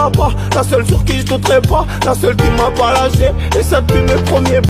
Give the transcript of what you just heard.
là-bas, la seule sur qui je douterai pas, la seule qui m'a pas lâché, et ça depuis mes premiers